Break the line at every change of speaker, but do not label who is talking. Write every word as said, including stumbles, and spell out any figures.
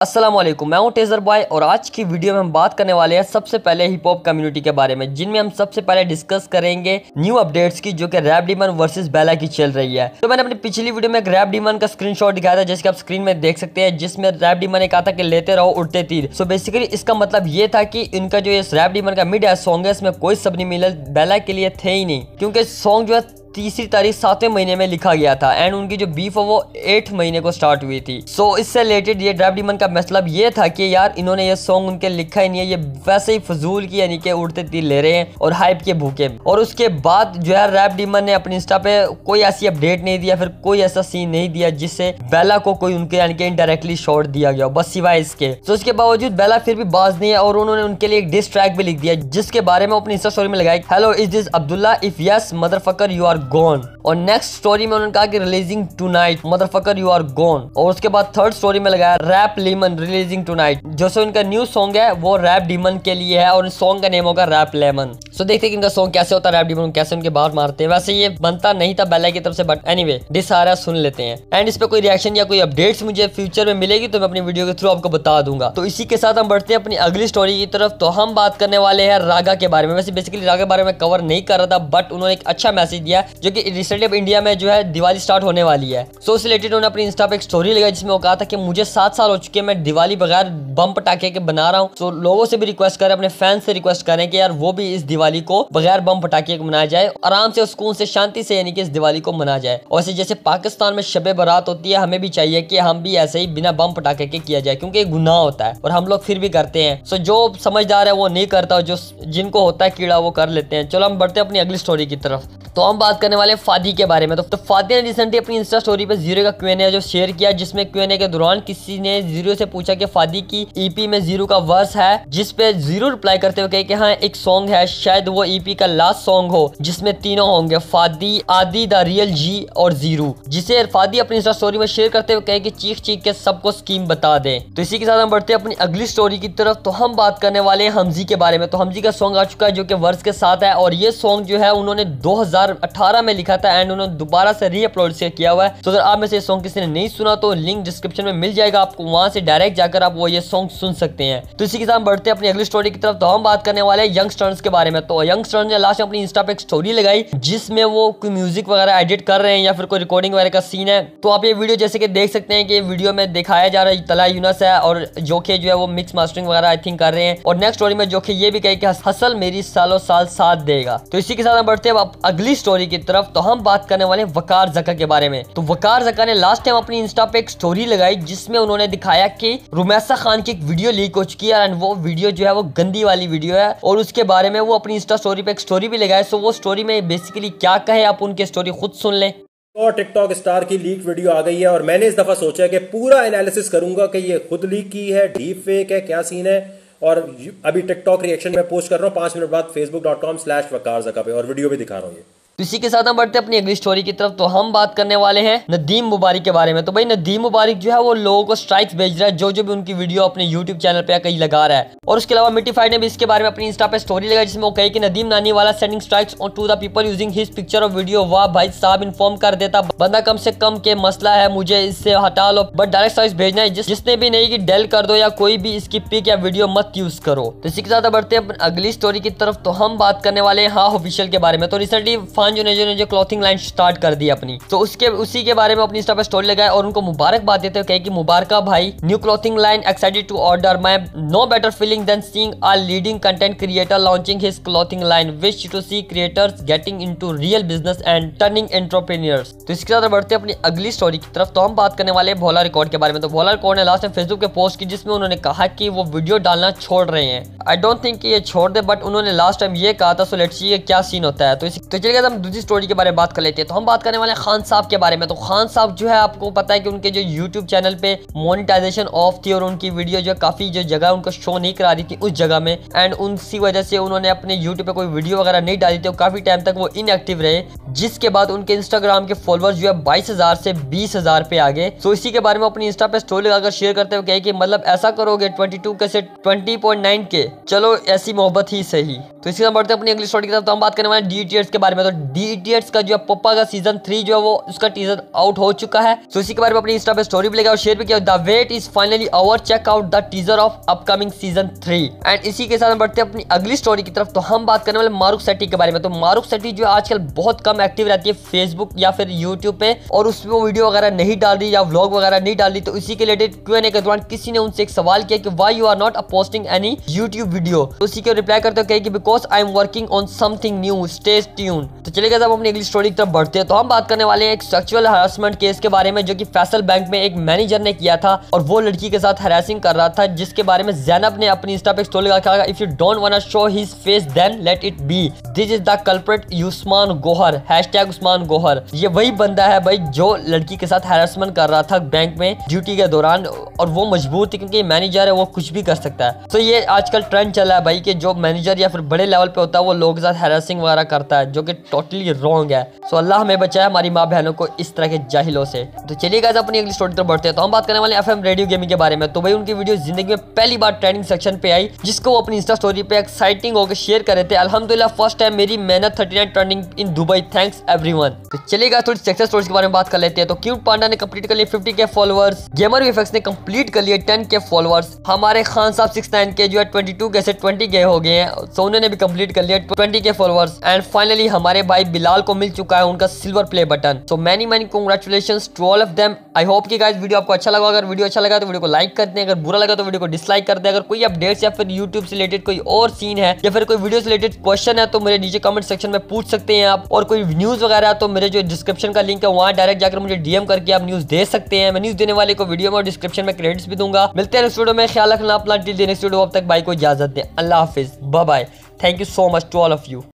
अस्सलाम वालेकुम, मैं हूं टेजर बॉय और आज की वीडियो में हम बात करने वाले हैं सबसे पहले हिप हॉप कम्युनिटी के बारे में, जिनमें हम सबसे पहले डिस्कस करेंगे न्यू अपडेट्स की, जो कि रैप डीमन वर्सेस बेला की चल रही है। तो मैंने अपनी पिछली वीडियो में एक रैप डीमन का स्क्रीनशॉट दिखाया था, जैसे आप स्क्रीन में देख सकते हैं, जिसमें रैप डीमन ने कहा था कि लेते रहो उड़ते तीर। सो बेसिकली इसका मतलब ये था कि इनका जो ये रैप डीमन का मिड सॉन्ग है, इसमें कोई सब नहीं मिला, बेला के लिए थे ही नहीं, क्योंकि सॉन्ग जो है तीसरी तारीख सातवें महीने में लिखा गया था एंड उनकी जो बीफ है वो एट महीने को स्टार्ट हुई थी। सो so, इससे रिलेटेड ये रैप डीमन का मतलब ये था कि यार इन्होंने ये सॉन्ग उनके लिखा ही नहीं है, ये वैसे ही फजूल की यानी कि उड़ते तीर ले रहे हैं और हाइप के भूखे। और उसके बाद जो है रैप डीमन ने अपने इंस्टा पे कोई ऐसी अपडेट नहीं दिया, फिर कोई ऐसा सीन नहीं दिया जिससे बेला को कोई उनके यानी कि इनडायरेक्टली शॉट दिया गया, बस सिवाय इसके। तो so, इसके बावजूद बेला फिर भी बाज नहीं है और उन्होंने उनके लिए एक डिस ट्रैक भी लिख दिया, जिसके बारे में अपनी इंस्टा स्टोरी में लगाई, hello is this Abdullah, if yes motherfucker you are gone. और नेक्स्ट स्टोरी में उन्होंने कहा कि releasing tonight motherfucker you are gone. और उसके बाद थर्ड स्टोरी में लगाया रैप लेमन रिलीजिंग टुनाइट। जो सो इनका न्यू सॉन्ग है वो रैप डीमन के लिए है और इस सॉन्ग का नेम होगा रैप लेमन। सो देखते हैं कि इनका सॉन्ग कैसे होता है, रैप डीमन कैसे उनके बाहर मारते हैं। वैसे ये बनता नहीं था बेला की तरफ से, बट एनीवे डिस आ रहा है, सुन लेते हैं। एंड इस पे कोई रिएक्शन या कोई अपडेट्स मुझे फ्यूचर में मिलेगी तो मैं अपनी वीडियो के थ्रू आपको बता दूंगा। तो इसी के साथ हम बढ़ते हैं अपनी अगली स्टोरी की तरफ। तो हम बात करने वाले हैं रागा के बारे में। वैसे बेसिकली रागा के बारे में कवर नहीं कर रहा था, बट उन्होंने एक अच्छा मैसेज दिया, जो कि रिसेंटली इंडिया में जो है दिवाली स्टार्ट होने वाली है। सो so, रिलेटेड उन्होंने अपनी इंस्टा पे एक स्टोरी लगाई, जिसमें वो कहा था कि मुझे सात साल हो चुके हैं, मैं दिवाली बगैर बम पटाखे के बना रहा हूँ। तो so, लोगों से भी रिक्वेस्ट करें, अपने फैंस से रिक्वेस्ट करें कि यार वो भी इस दिवाली को बगैर बम पटाखे के मनाया जाए, आराम से सुकून से शांति से यानी कि इस दिवाली को मना जाए। और जैसे पाकिस्तान में शबे बारात होती है, हमें भी चाहिए कि हम भी ऐसे ही बिना बम पटाखे के किया जाए, क्योंकि गुनाह होता है और हम लोग फिर भी करते हैं। सो so, जो समझदार है वो नहीं करता, जो जिनको होता है कीड़ा वो कर लेते हैं। चलो हम बढ़ते हैं अपनी अगली स्टोरी की तरफ। तो हम बात करने वाले फादी के बारे में। तो, तो फादी ने रिसेंटली अपनी इंस्टा स्टोरी पे जीरो का क्यू एन ए जो शेयर किया, जिसमें क्यू एन ए के दौरान किसी ने जीरो से पूछा कि फादी की ईपी में जीरो का वर्स है, जिस पे जीरो रिप्लाई करते हुए कहे कि हाँ एक सॉन्ग है, शायद वो ईपी का लास्ट सॉन्ग हो, जिसमें तीनों होंगे, फादी, आदि, द रियल जी और जीरो, जिसे फादी अपनी इंस्टा स्टोरी में शेयर करते हुए कहे कि चीख चीख के सबको स्कीम बता दे। तो इसी के साथ हम बढ़ते हैं अपनी अगली स्टोरी की तरफ। तो हम बात करने वाले हैं हमजी के बारे में। तो हमजी का सॉन्ग आ चुका है, जो कि वर्स के साथ है, और ये सॉन्ग जो है उन्होंने दो हजार अठारह में लिखा था एंड उन्होंने दोबारा से री अपलोड से किया हुआ है। तो अगर आप में से सॉन्ग किसी ने नहीं सुना तो लिंक डिस्क्रिप्शन में मिल जाएगा, आपको वहां से डायरेक्ट जाकर आप वो ये सॉन्ग सुन सकते हैं। तो इसी के साथ बढ़ते हैं अपनी अगली स्टोरी की तरफ। तो हम बात करने वाले हैं यंगस्टर्स के बारे में। तो यंगस्टर्स ने लास्ट में अपनी इंस्टा पे एक स्टोरी लगाई, जिसमें वो कोई म्यूजिक वगैरह एडिट कर रहे हैं या फिर कोई रिकॉर्डिंग वगैरह का सीन है। तो आप ये वीडियो जैसे कि देख सकते हैं कि वीडियो में दिखाया जा रहा है तला यूनस है, और जो कि जो है वो मिक्स मास्टरिंग वगैरह आई थिंक कर रहे हैं। और नेक्स्ट स्टोरी में जो कि ये भी कहे कि हसल मेरी सालों साल साथ देगा। तो इसी के साथ हम बढ़ते हैं अगली स्टोरी की तरफ। तो हम बात करने वाले वकार ज़का के बारे में। तो वकार ज़का ने लास्ट टाइम अपनी इंस्टा पे एक स्टोरी लगाई, जिसमें उन्होंने दिखाया कि रुमैसा खान की एक वीडियो लीक हो चुकी है एंड वो वीडियो जो है वो गंदी वाली वीडियो है, और उसके बारे में वो अपनी इंस्टा स्टोरी पे एक स्टोरी भी लगाए। सो वो स्टोरी में बेसिकली क्या कहे, आप उनकी स्टोरी खुद सुन लें।
और टिकटॉक स्टार की लीक वीडियो आ गई है और मैंने इस दफा सोचा कि पूरा एनालिसिस करूंगा कि ये खुद लीक की है, डीप फेक है, क्या सीन है। और अभी टिकटॉक रिएक्शन में पोस्ट कर रहा हूँ पांच मिनट बाद Facebook dot com slash Waqar Zaka पे, और वीडियो भी दिखा रहा हूँ ये।
तो इसी के साथ हम बढ़ते हैं अपनी अगली स्टोरी की तरफ। तो हम बात करने वाले हैं नदीम मुबारक के बारे में। तो भाई नदीम मुबारक जो है वो लोगों को स्ट्राइक्स भेज रहा है, जो जो भी उनकी वीडियो अपने यूट्यूब चैनल पे कहीं लगा रहा है। और उसके अलावा मिट्टीफाइड ने भी इसके बारे में अपनी इंस्टा पे स्टोरी लगाई, जिसमें वो कहे कि नदीम नानी वाला sending strikes to the people using his picture और वीडियो। वाह भाई साहब, इन्फॉर्म कर देता बंदा कम से कम के मसला है, मुझे इससे हटा लो, बट डायरेक्ट स्ट्राइक्स भेजना है, जिस, जिसने भी नहीं कि डेल कर दो या कोई भी इसकी पिक या वीडियो मत यूज करो। तो इसी के साथ बढ़ते हैं अगली स्टोरी की तरफ। तो हम बात करने वाले हैं हाँ ऑफिशियल के बारे में। तो रिसेंटली फान जो ने जो क्लॉथिंग लाइन स्टार्ट कर दी अपनी, तो उसके उसी के बारे में अपनी इंस्टा पे स्टोरी लगाया और उनको मुबारकबाद देते हुए कहे कि मुबारका भाई, new clothing line excited to order, my no better feeling than seeing a leading content creator launching his clothing line, wish to see creators getting into real business and turning entrepreneurs. तो इसके साथ बढ़ते हैं अपनी अगली story की तरफ। तो हम बात करने वाले हैं भोला रिकॉर्ड के बारे में। तो भोला रिकॉर्ड ने लास्ट टाइम फेसबुक पे पोस्ट की, जिसमें उन्होंने कहा कि वो वीडियो डालना छोड़ रहे हैं। आई डोंट थिंक कि ये छोड़ दे, बट उन्होंने लास्ट टाइम ये कहा था। सो लेट्स सी क्या सीन होता है। तो तो चलिए हम दूसरी स्टोरी के बारे में बात कर लेते हैं। तो हम बात करने वाले खान साहब के बारे में। तो खान साहब जो है आपको पता है कि उनके जो यूट्यूब चैनल पे मोनेटाइजेशन ऑफ थी और उनकी वीडियो जो काफी जो जगह उनको शो नहीं करा रही थी उस जगह में, एंड उसी वजह से उन्होंने अपने यूट्यूब पे कोई वीडियो वगैरह नहीं डाली थी और काफी टाइम तक वो इनएक्टिव रहे, जिसके बाद उनके इंस्टाग्राम के फॉलोअर्स जो है बाईस हजार से बीस हजार पे आ गए। तो इसी के बारे में अपनी इंस्टा पे स्टोरी लगाकर शेयर करते हुए कहे कि मतलब ऐसा करोगे बाईस के से बीस पॉइंट नौ के, चलो ऐसी मोहब्बत ही सही। तो इसी तरह बढ़ते अपनी अगली स्टोरी की तरफ। तो हम बात करने वाले डी टी एच के बारे में। तो दी इडियट्स का जो पप्पा का सीजन थ्री जो है वो उसका टीजर आउट हो चुका है। तो इसी के बारे में अपनी इंस्टा पे स्टोरी भी लगा और शेयर भी किया। The wait is finally over, check out the teaser of upcoming season three. And इसी के साथ हम बढ़ते हैं अपनी अगली स्टोरी की तरफ। तो हम बात करने वाले मारुख सेट्टी के बारे में। तो मारुख सेट्टी जो आजकल बहुत कम एक्टिव रहती है फेसबुक या फिर यूट्यूब पे, और उसमें वो वीडियो वगैरह नहीं डाल रही या व्लॉग वगैरह नहीं डाल रही। तो इसी के रिलेटेड क्यू एंड ए के दौरान किसी ने उनसे एक सवाल किया कि why you are not posting any YouTube video. तो उसी के रिप्लाई करते हुए कि because I am working on something new, stay tune. तो चलिए जब अपनी अगली स्टोरी की तरफ बढ़ते हैं तो हम बात करने वाले हैं एक सेक्सुअल हरासमेंट केस के बारे में जो कि फैसल बैंक में एक मैनेजर ने किया था और वो लड़की के साथ हरासिंग कर रहा था, जिसके बारे में ज़ैनब ने अपनी इंस्टा पे स्टोरी लगा if you don't want to show his face then let it be, this is the culprit Usman Gohar, hashtag Usman Gohar. ये वही बंदा है भाई जो लड़की के साथ हरासमेंट कर रहा था बैंक में ड्यूटी के दौरान, और वो मजबूर थी क्योंकि मैनेजर है, वो कुछ भी कर सकता है। तो ये आजकल ट्रेंड चला है भाई कि जो मैनेजर या फिर बड़े लेवल पे होता है वो लोगों के साथ हैरेसिंग वगैरह करता है, जो कि टोटली रॉन्ग है। सो अल्लाह हमें बचाए हमारी माँ बहनों को इस तरह के जाहिलों से। तो चलिए गाइस अपनी अगली स्टोरी तरफ बढ़ते हैं। तो हम बात करने वाले एफएम रेडियो गेमिंग के बारे में। तो भाई उनकी वीडियो जिंदगी में पहली बार ट्रेंडिंग सेक्शन पे आई, जिसको वो अपनी इंस्टा स्टोरी पे एक्साइटिंग होकर शेयर कर रहे थे। अल्हम्दुलिल्लाह फर्स्ट टाइम मेरी मेहनत thirty nine trending in Dubai, thanks everyone. तो चलिए गाइस थोड़ी सक्सेस स्टोरीज के बारे में बात कर लेते हैं। तो क्यूट पांडा ने कंप्लीट कर लिया फिफ्टी के फॉलोअर्स, गेमर वीएफएक्स ने कंप्लीट कर लिया टेन के फॉलोअर्स, हमारे खान साहब सिक्स नाइन के जो है ट्वेंटी टू के से ट्वेंटी के हो गए हैं, सोनू ने भी कंप्लीट कर लिया ट्वेंटी के फॉलोअर्स। एंड फाइनली हमारे भाई बिलाल को मिल चुका है उनका silver play button. So many many congratulations to all of them. I hope कि गाइस वीडियो आपको अच्छा लगा। अगर वीडियो अच्छा लगा तो वीडियो को लाइक कर दें, अगर बुरा लगा तो वीडियो को डिसलाइक कर दें। अगर कोई अपडेट्स या फिर यूट्यूब से रिलेटेड कोई और सीन है या फिर कोई वीडियो से रिलेटेड क्वेश्चन है तो मेरे नीचे कमेंट सेक्शन में पूछ सकते हैं आप। और कोई न्यूज वगैरह है तो मेरे जो डिस्क्रिप्शन का लिंक है वहाँ डायरेक्ट जाकर मुझे डीएम करके आप न्यूज दे सकते हैं। मैं न्यूज देने वाले को वीडियो में और डिस्क्रिप्शन में क्रेडिट्स भी दूंगा। मिलते हैं नेक्स्ट वीडियो में, ख्याल रखना अपना, टिल नेक्स्ट वीडियो, अब तक भाई को इजाजत दें। अल्लाह हाफिज, bye bye, thank you so much to all of you.